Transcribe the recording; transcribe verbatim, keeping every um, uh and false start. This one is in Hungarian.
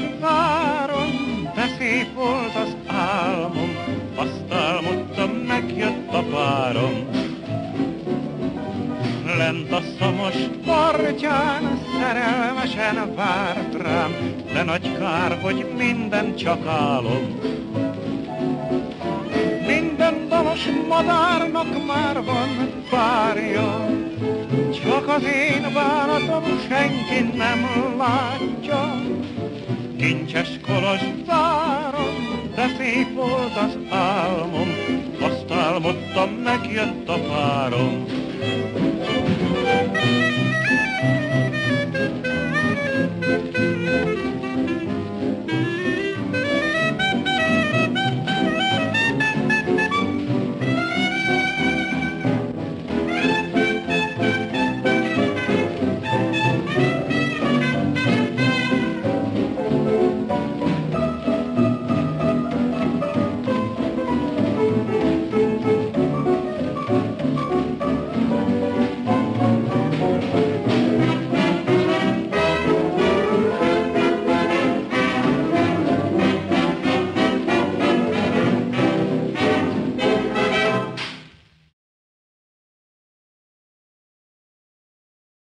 váron, de szép volt az álmom, azt álmodtam, megjött a párom. Lent a Szamos partján szerelmesen várt rám, de nagy kár, hogy minden csak álom. Minden dalos madárnak már van párja, csak az én bánatom senki nem látja. Kincses Kolozsváron, de szép volt az álmom, azt álmodtam, megjött a párom.